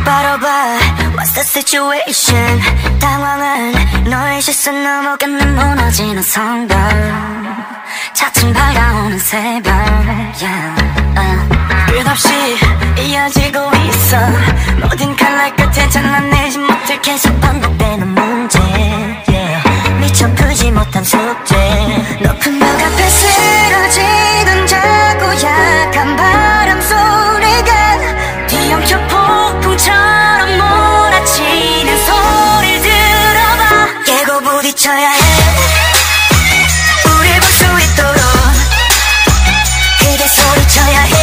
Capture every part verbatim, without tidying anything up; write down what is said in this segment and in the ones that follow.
똑바로 봐, what's the situation? 당황한 너의 시선 넘어가는 무너지는 성벽, 차츰 밝아오는 새벽, yeah. uh. 끝없이 이어지고 있어. 모든 칼날 끝에 잘라내지 못해 계속 반복되는 문제, yeah. 미처 풀지 못한 숙제. 높은 벽 앞에 쓰러지던 작고 약한 바람 소리가 뒤엉켜 폭풍처럼 몰아치는 소리를 들어봐. 깨고 부딪혀야 해, 우릴 볼 수 있도록. 크게 소리쳐야 해,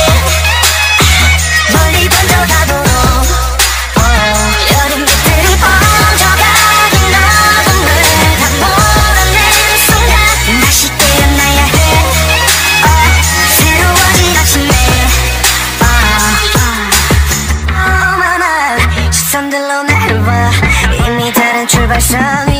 멀리 번져가도록. 여름 빛들이 번져가는 어둠을 다 몰아내는 순간 다시 깨어나야 해. 새로워진 아침에 어머나 시선들로 나를 봐. 이미 다른 출발선